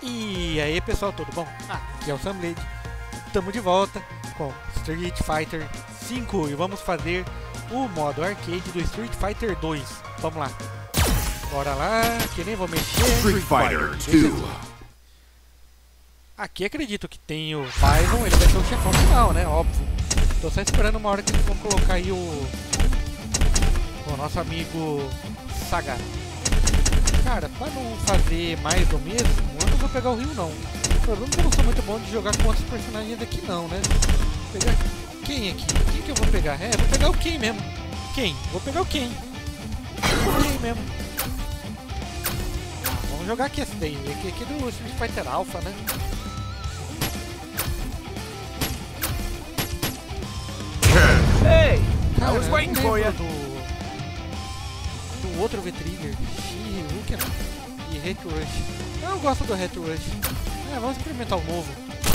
E aí pessoal, tudo bom? Aqui é o Samblade. Estamos de volta com Street Fighter V e vamos fazer o modo arcade do Street Fighter 2. Vamos lá. Bora lá, que nem vou mexer. Street Fighter 2. Aqui acredito que tem o Bison, ele vai ser o chefão final, né? Óbvio. Tô só esperando uma hora que eles vão colocar aí o nosso amigo Sagat. Cara, pra não fazer mais do mesmo, eu não vou pegar o Ryu não. O problema é que eu não sou muito bom de jogar com outros personagens aqui não, né? Vou pegar quem aqui? Quem que eu vou pegar? Vou pegar o Ken mesmo. Quem? Vou pegar o Ken. O Ken mesmo. Vamos jogar aqui esse daí. Aqui do Street Fighter Alpha, né? Hey! Cara, I was waiting for you. Do outro V-Trigger, Shiryuken e Retro Rush. Eu gosto do Retro Rush. Vamos experimentar o novo.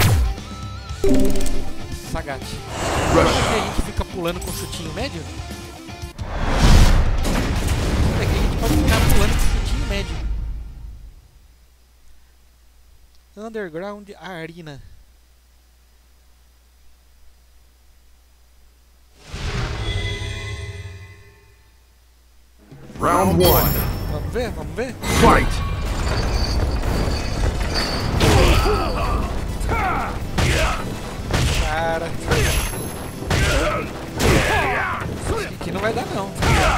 Sagat. Será que a gente fica pulando com chutinho médio? É que a gente pode ficar pulando com chutinho médio. Underground Arena. Round 1. Vamos ver, vamos ver. Fight! Cara. Aqui não vai dar não.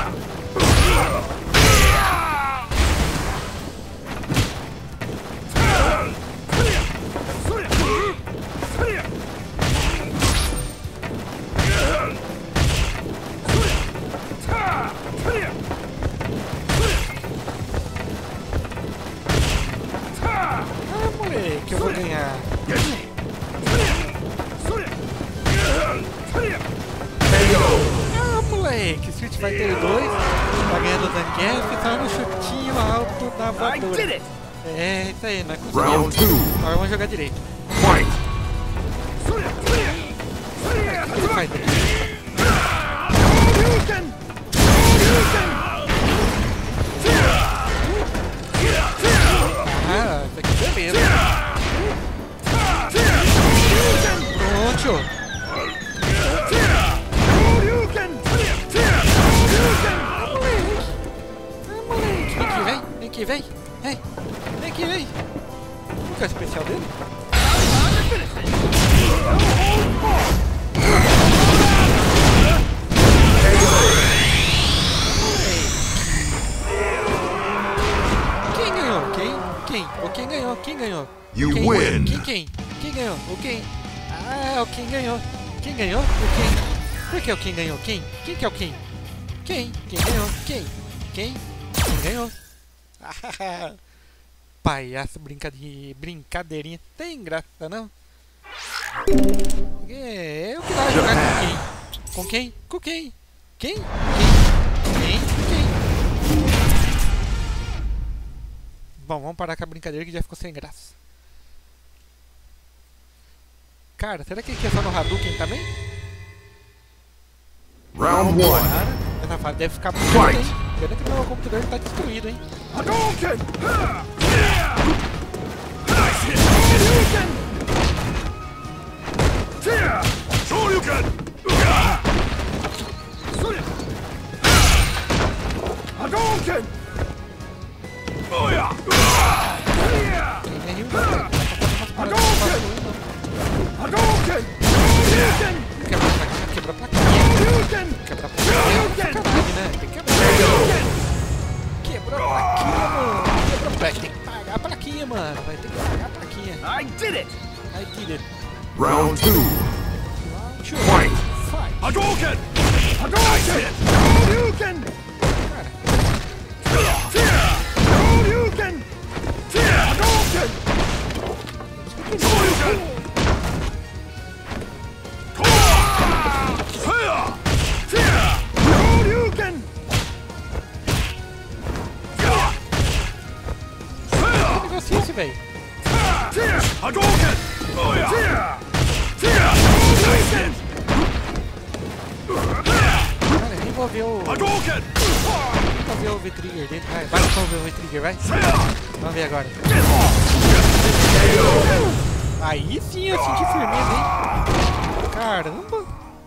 Que eu vou ganhar. Moleque, Street Fighter 2 tá ganhando o Zangief, tá no chutinho alto da voadora. É, isso aí, não é conseguiu. Round 2. Agora vamos jogar direito. Fight! Street Fighter. Ah, isso aqui é beleza. Pronto. Vem aqui, vem. Vem aqui, vem. Qual que é o especial dele? Quem ganhou? Quem? O Ken ganhou. Quem ganhou? You Quem? win. Quem ganhou? O Ken. Ah, o Ken ganhou. Quem ganhou? O Ken. Por que o Ken ganhou? Quem que é o Ken? Quem ganhou? Quem ganhou? Palhaço, brincadeirinha. Tem graça, não? Eu queria jogar com quem? Com quem? Com quem? Quem? Bom, vamos parar com a brincadeira que já ficou sem graça. Cara, será que ele é só no Hadouken também? Round 1. Essa fase deve ficar bonita, hein? Pena que meu computador está destruído, hein? Hadouken! Shoryuken! Hadouken! Quem é Ryu, né? Hadouken! Quebra a plaquinha. Quebra a plaquinha. Caralho, né? Tem que quebrar. Quebrou a plaquinha, mano. Quebrou a plaquinha. Tem que pagar a plaquinha, mano. Vai ter que pagar a plaquinha. I did it! Round 2. Fight! Hadouken! Hadouken! Shoryuken! Shoryuken! Hadouken! Shoryuken! Que negócio é esse, velho? Hadouken! Cara, nem vou ver o... Vou ver o V-Trigger dele. Vai só ver o V-Trigger, vai. Vamos ver agora. Aí sim eu senti firmeza, hein? Caramba!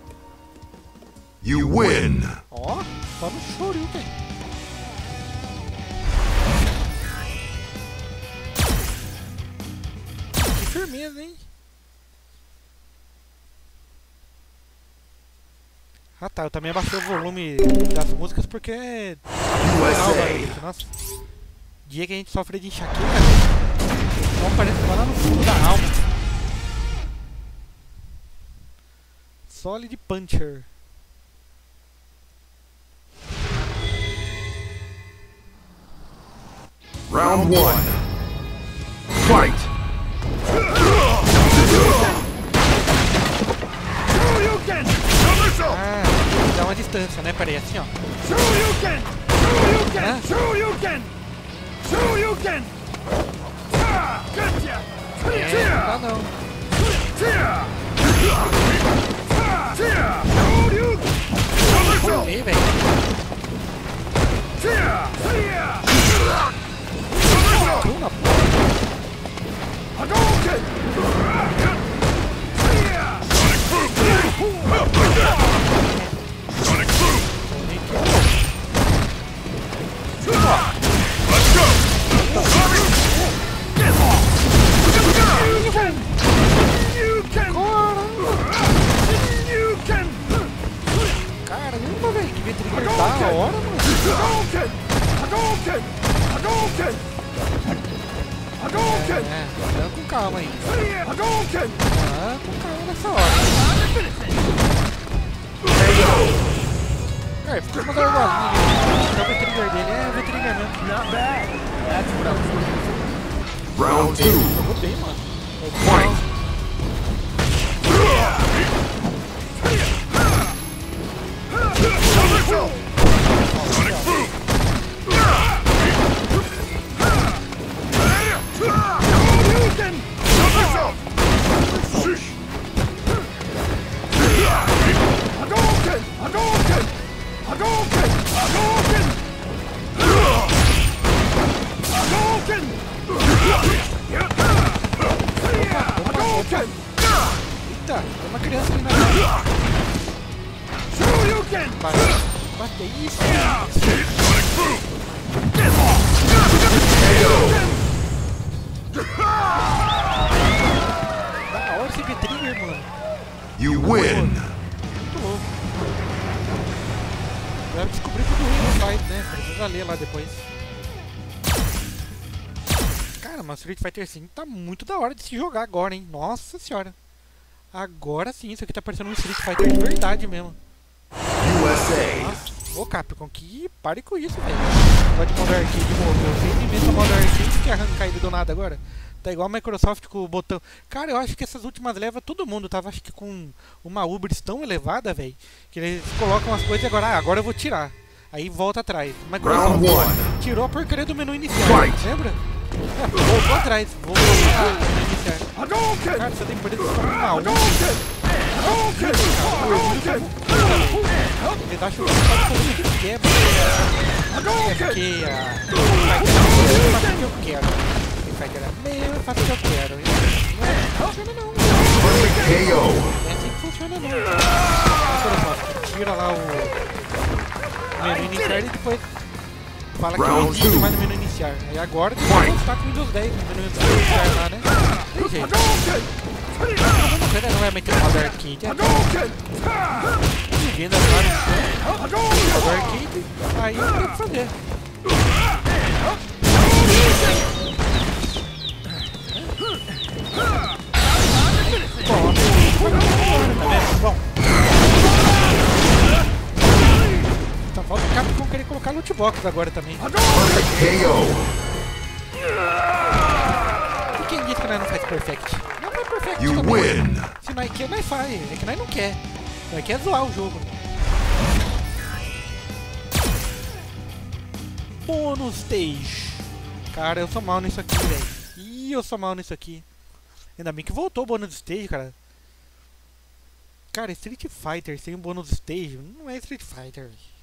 You win. Ó, só no Shoryuken. Que firmeza, hein? Ah tá, eu também abaixei o volume das músicas porque é legal, velho. Nossa, dia que a gente sofre de enxaqueca, velho. Então parece que vai lá no fundo da alma. Solid Puncher. Round 1. Fight. Shoryuken. Ah, dá uma distância, né? Peraí, assim ó. Shoryuken. Shoryuken. Hã? Shoryuken. Shoryuken. Gotcha. É, não dá não. Ei, velho. Uma caramba, velho, que Vitrigger da hora, mano. É, andando com calma aí. Ah, com calma nessa hora. Cara, ficou uma gargolinha. O Vitrigger dele é Vitrigger mesmo. Not bad. That's what I was looking for. Round 2. Jogou bem, mano. Fight. Eita, tem uma criança ali na bate isso. Da hora esse Vitrigger, mano. You win. Muito louco. Eu descobri tudo ruim no site, né? Precisa ler lá depois. Cara, mas Street Fighter V tá muito da hora de se jogar agora, hein? Nossa senhora. Agora sim, isso aqui tá parecendo um Street Fighter de verdade mesmo. USA. Nossa, ô Capcom, que pare com isso, velho. Pode modo arcade morreu. Vocês inventam modo arcade que arrancar ele do nada agora. Tá igual a Microsoft com o botão. Cara, eu acho que essas últimas levas todo mundo tava acho que com uma Ubris tão elevada, velho, que eles colocam as coisas e agora, agora eu vou tirar. Aí volta atrás. Microsoft Round 1. tirou a porcaria do menu inicial, Fight. lembra? É, voltou atrás, voltou a menu inicial. Cara, você tem poder de ficar uma Ubris. Ele dá chuva pra que quebra. É porque a faz o que eu quero. Ele faz meu, eu faço o que eu quero. Não funciona não. KO. É assim que funciona não. Microsoft tira lá o menu inicial e depois fala que não existe mais no menu inicial. Aí agora tem que voltar com o Windows 10 no menu inicial lá, né? Tem jeito. Não é meter modo arcade, é ninguém dá nada modo arcade, aí não tem o que fazer. Bom, só falta o Capcom querer colocar loot box agora também. KO. E quem disse que nós não faz perfect? Não faz perfect You também. win. Se nós quer, nós faz. É que nós não quer. Nós quer zoar o jogo. Bônus stage. Cara, eu sou mal nisso aqui, velho. Ih, eu sou mal nisso aqui. Ainda bem que voltou o bônus stage, cara. Cara, Street Fighter sem um bônus stage não é Street Fighter, velho.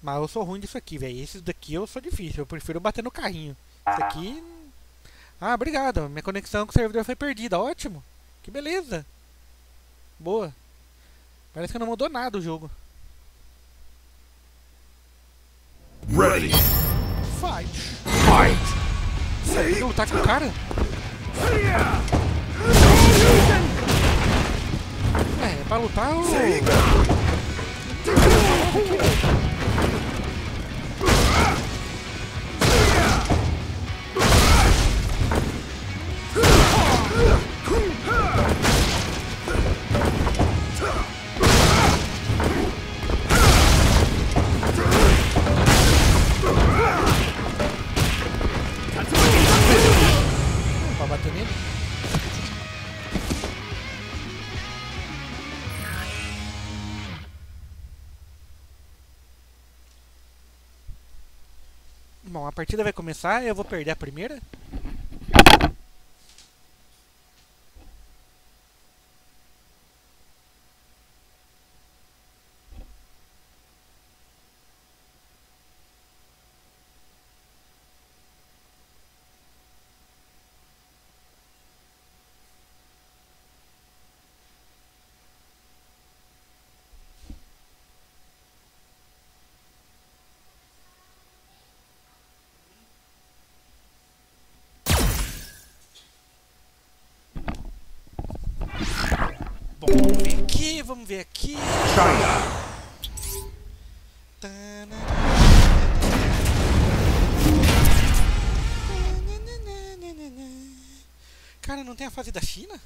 Mas eu sou ruim disso aqui, velho. Esses daqui eu sou difícil. Eu prefiro bater no carrinho. Esse aqui... Ah, obrigado. Minha conexão com o servidor foi perdida. Ótimo. Que beleza. Boa. Parece que não mudou nada o jogo. Ready. Fight. Fight. Você vai lutar com o cara? É pra lutar o... Pra bater nele? Bom, a partida vai começar e eu vou perder a primeira. Bom, vamos ver aqui. China. Cara, não tem a fase da China?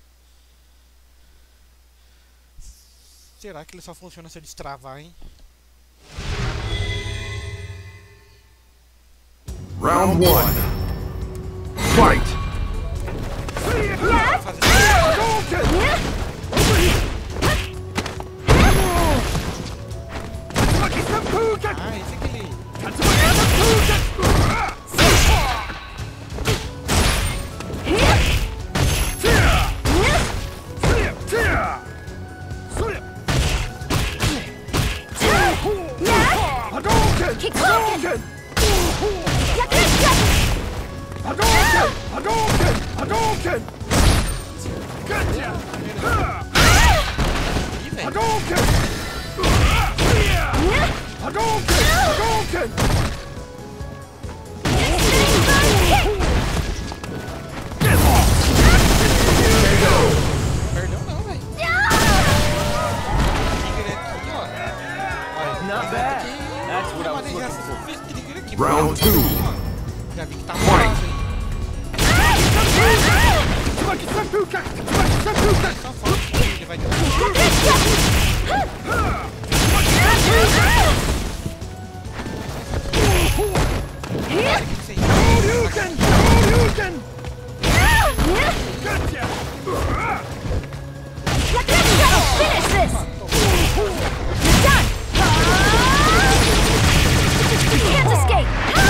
Será que ele só funciona se eu destravar, hein? Round 1. Fight. A fase da... Ah, esse é aquele... Ih, velho. Perdeu não, velho. Trigger aqui, ó. Olha, Not bad. That's what I was looking for. esse trigger aqui. Round 2. Já vi que tá fácil, hein. Só forte, ele vai derrubar. Finish this! You're done! You can't escape!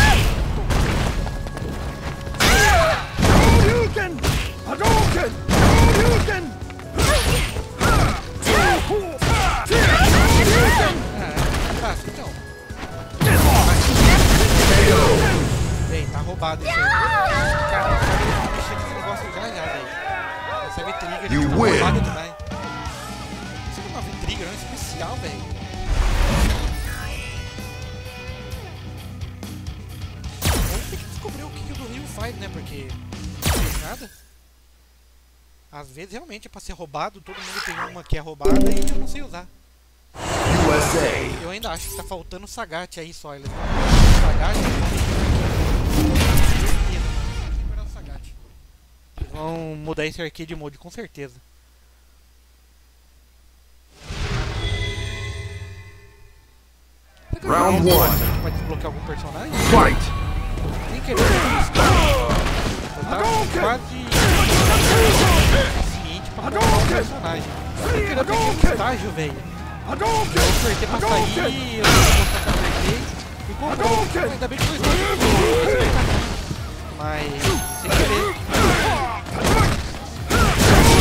Fácil, então. Bem, tá roubado isso aí. Cara, eu quero mexer nesse negócio já, velho. Essa V-Trigger You tá win. roubada demais. Isso aqui é uma V-Trigger, é um especial, velho. Vamos ter que descobrir o que o do Rio faz, né? Porque não fez nada. Às vezes realmente é pra ser roubado, todo mundo tem uma que é roubada e eu não sei usar. USA. Eu ainda acho que tá faltando o Sagat aí só. Eles vão Sagat, certeza, mano. Recuperar o Sagat. Eles vão mudar esse arcade mode com certeza. Round 1. Vai desbloquear algum personagem? Fight. Sem querer. Eu tava quase suficiente pra colocar um personagem. Sem querer eu peguei um estágio, velho. Eu apertei pra sair, eu apertei e comprou. Ainda bem que foi estágio. Mas sem querer.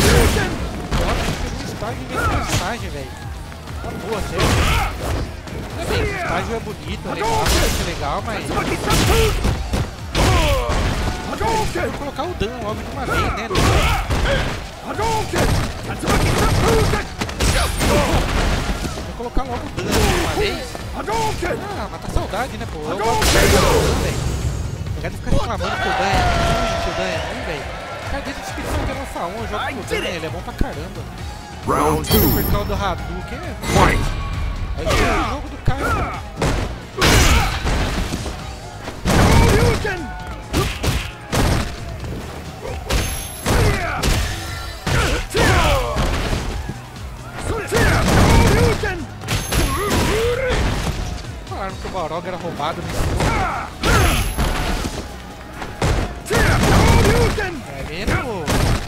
Nossa, eu peguei um estágio em vez de personagem, velho. Tá boa, sério. Bem, esse estágio é bonito, é legal, parece legal, mas vou colocar o dano logo de uma vez, né? Vou colocar logo o dano de uma vez. Ah, matar saudade, né, pô? Eu gosto de dano, velho. Pegar de ficar reclamando que o dano é ruim, que o dano é ruim, velho. Cara, desde o Speed Fighter Alpha 1 eu jogo com o dano, ele é bom pra caramba. Round Por 2. causa do Hadouken, é Fight! aí é o jogo do cara. Falaram que o Balrog era roubado nesse jogo. É vendo?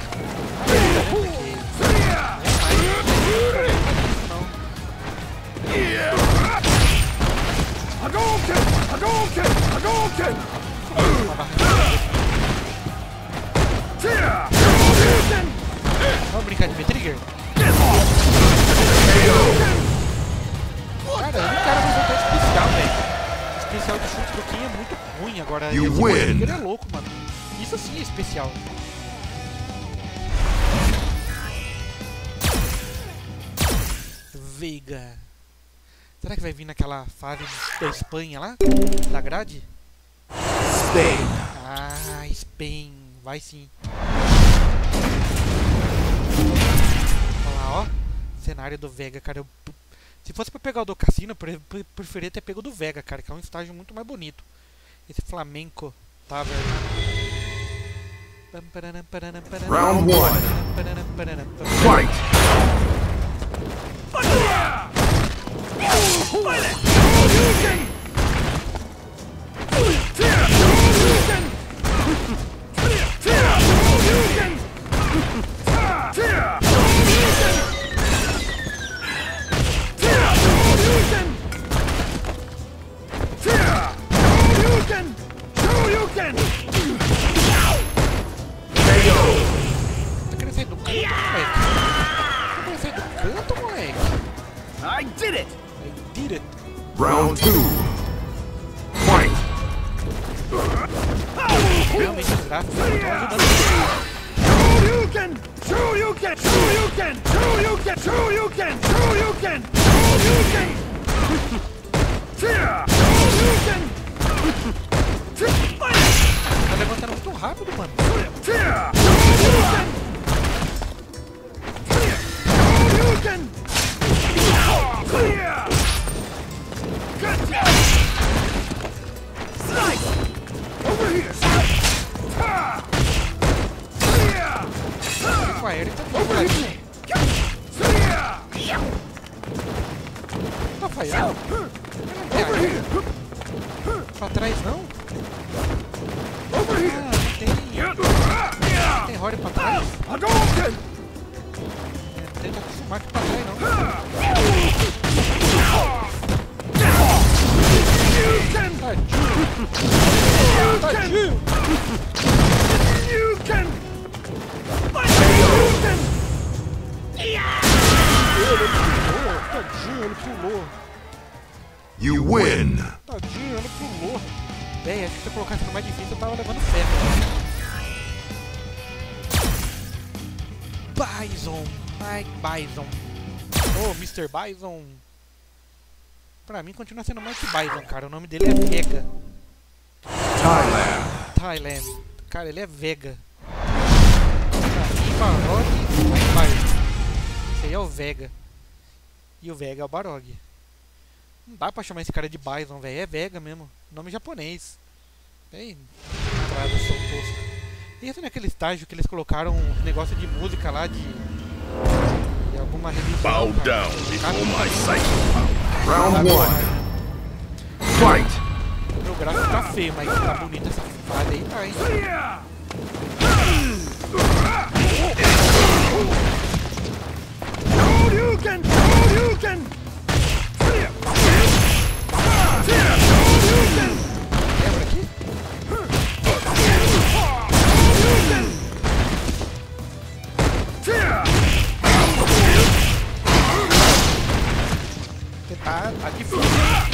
Vamos brincar de V-Trigger? Cara, eu não quero mais voltar especial, velho. Especial de chute do King é muito ruim agora. You esse win. V-Trigger é louco, mano. Isso sim é especial. Veiga. Será que vai vir naquela fase da Espanha lá? Da grade? Spain! Ah, Spain. Vai sim. Olha lá, ó. Cenário do Vega, cara. Se fosse pra pegar o do Cassino, eu preferia ter pego o do Vega, cara. Que é um estágio muito mais bonito. Esse flamenco. Tá, velho. Round 1. Fight! Tá querendo sair do canto, moleque? Tá querendo sair do canto, moleque? I did it! I did it. Round 2. Fight! Realmente os gráficos estão ajudando. Tá levantando muito rápido, mano. O aéreo tá bom, moleque. Tá falhando? Não tem aéreo. Pra trás não? Ah, não tem. Não tem Rory pra trás? Tenta acostumar que pra trás não. Tadinho! Tadinho! Tadinho, ele pulou. You win! Tadinho, ele pulou. Bem, acho que se eu colocasse no mais difícil eu tava levando ferro. Bison! Mike Bison. Oh, Mr. Bison. Pra mim continua sendo Mike Bison, cara. O nome dele é Vega. Thailand. Cara, ele é Vega. Balrog e Mike Bison. Esse aí é o Vega. E o Vega é o Balrog. Não dá pra chamar esse cara de Bison, velho. É Vega mesmo. Nome japonês. Bem, tradução tosca. E esse naquele estágio que eles colocaram um negócio de música lá de alguma religião. Bow cara. down Cara, before my tá sight. muito Round 1. Fight! Meu gráfico tá feio, mas tá bonita essa fase aí, tá, hein? Lembra aqui? Tá difícil.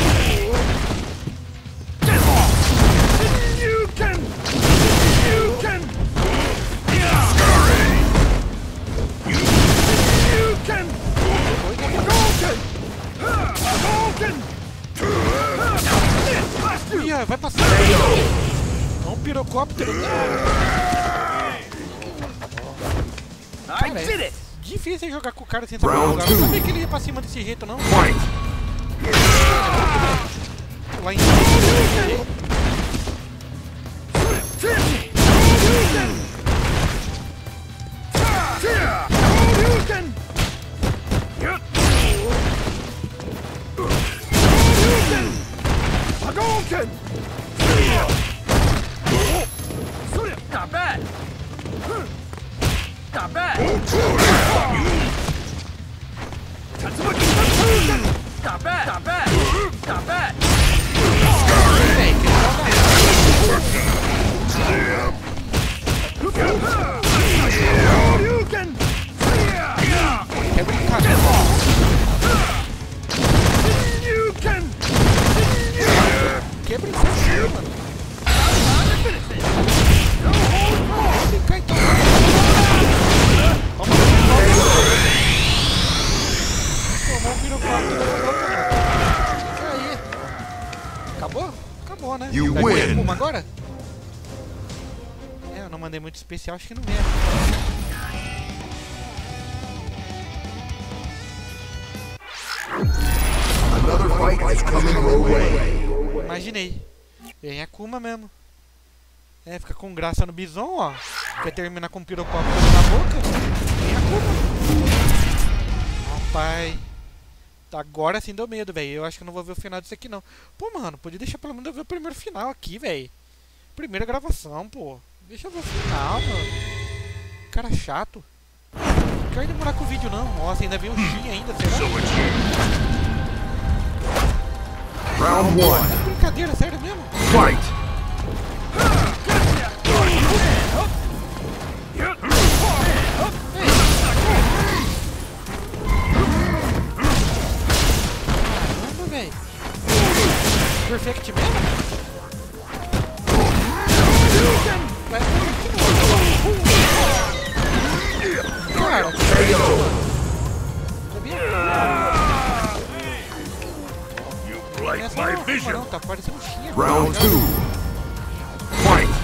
vai passar. É um pirocóptero. I did it! Difícil jogar com o cara sem saber Round jogar. two. Não sabia que ele ia pra cima desse jeito, não. Fight! Lá em cima. Not bad! Not bad! Not bad! Not bad! Not bad! É brincadeira. Que brincadeira, mano. Fica então. Vamos tomou um pirocóptero. E aí? Acabou? Acabou, né? You Vai ter win. Kuma agora? É, eu não mandei muito especial, acho que não é. Another fight is coming your way. Imaginei. Vem a Kuma mesmo. É, fica com graça no bison, ó. Quer terminar com um pirocóptero na boca? Vem a Kuma. Rapaz. Agora sim deu medo, velho. Eu acho que eu não vou ver o final disso aqui, não. Pô, mano, podia deixar pelo menos eu ver o primeiro final aqui, velho. Primeira gravação, pô. Deixa eu ver o final, mano. Cara chato. Não quero demorar com o vídeo, não. Nossa, ainda vem um Shin ainda, será? Round one. É brincadeira, sério mesmo? Fight! Caramba, velho. Perfect mesmo? Vai perfect mesmo. Cara, sabia? Like Essa não é uma Kuma, não, tá parecendo um Shin aqui. Round two. Fight!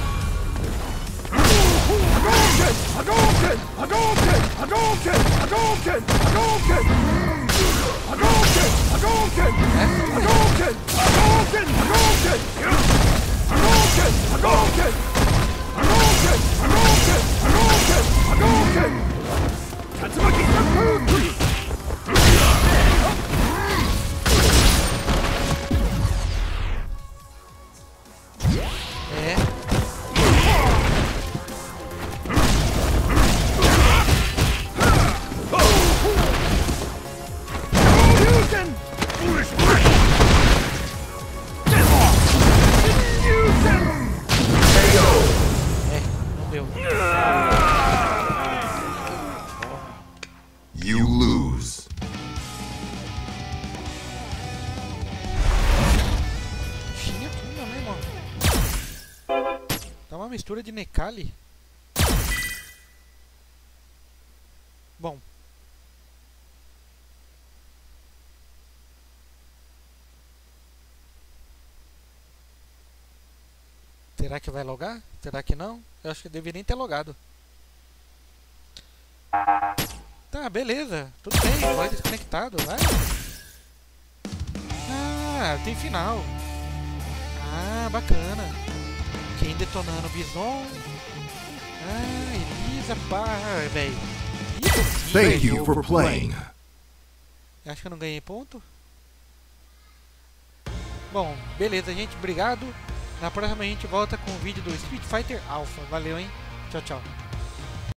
É. Não deu. You lose. Shin é Kuma mesmo, ó. Tá uma mistura de Nekali. Bom. Será que vai logar? Será que não? Eu acho que deveria ter logado. Tá, beleza. Tudo bem, vai desconectado, vai. Ah, tem final. Ah, bacana. Quem detonando o Bison? Ah, Elisa, pá, velho. Thank you for playing. Acho que eu não ganhei ponto. Bom, beleza, gente. Obrigado. Na próxima a gente volta com o vídeo do Street Fighter Alpha. Valeu, hein? Tchau, tchau.